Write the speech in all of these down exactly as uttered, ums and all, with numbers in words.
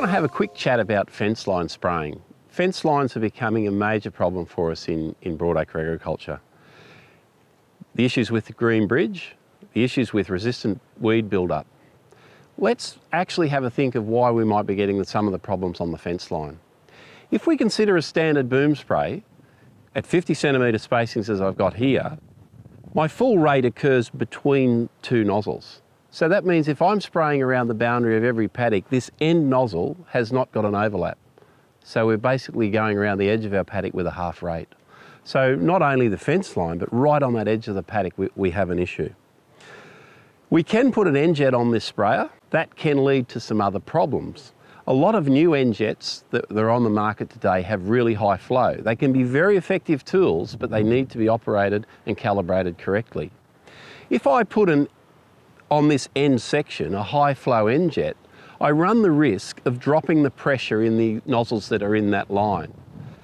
want to have a quick chat about fence line spraying. Fence lines are becoming a major problem for us in, in broadacre agriculture. The issues with the green bridge, the issues with resistant weed build-up. Let's actually have a think of why we might be getting some of the problems on the fence line. If we consider a standard boom spray at fifty centimetre spacings as I've got here, my full rate occurs between two nozzles. So that means if I'm spraying around the boundary of every paddock, this end nozzle has not got an overlap. So we're basically going around the edge of our paddock with a half rate. So not only the fence line, but right on that edge of the paddock, we, we have an issue. We can put an end jet on this sprayer. That can lead to some other problems. A lot of new end jets that are on the market today have really high flow. They can be very effective tools, but they need to be operated and calibrated correctly. If I put an, on this end section, a high flow end jet, I run the risk of dropping the pressure in the nozzles that are in that line.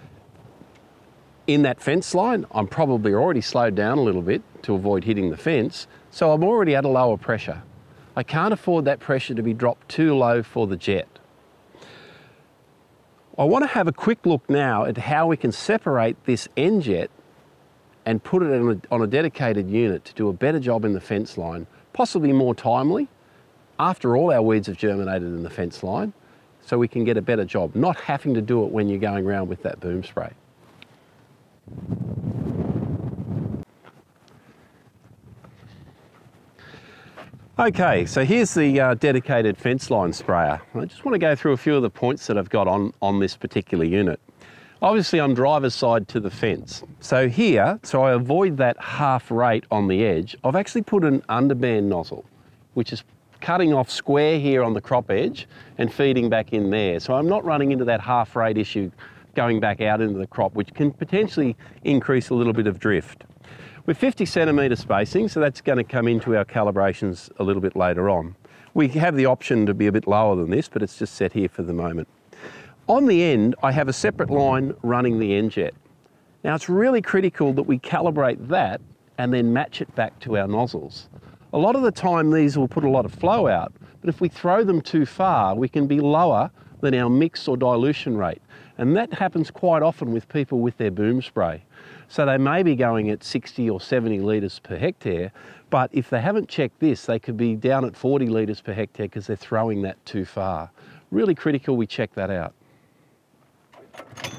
In that fence line, I'm probably already slowed down a little bit to avoid hitting the fence, so I'm already at a lower pressure. I can't afford that pressure to be dropped too low for the jet. I want to have a quick look now at how we can separate this end jet and put it on a, on a dedicated unit to do a better job in the fence line, possibly more timely, after all our weeds have germinated in the fence line, so we can get a better job, not having to do it when you're going around with that boom spray. Okay, so here's the uh, dedicated fence line sprayer. I just want to go through a few of the points that I've got on, on this particular unit. Obviously I'm driver's side to the fence. So here, so I avoid that half rate on the edge, I've actually put an underband nozzle, which is cutting off square here on the crop edge and feeding back in there. So I'm not running into that half rate issue going back out into the crop, which can potentially increase a little bit of drift. With fifty centimetre spacing, so that's going to come into our calibrations a little bit later on. We have the option to be a bit lower than this, but it's just set here for the moment. On the end, I have a separate line running the end jet. Now it's really critical that we calibrate that and then match it back to our nozzles. A lot of the time these will put a lot of flow out, but if we throw them too far, we can be lower than our mix or dilution rate. And that happens quite often with people with their boom spray. So they may be going at sixty or seventy litres per hectare, but if they haven't checked this, they could be down at forty litres per hectare because they're throwing that too far. Really critical we check that out.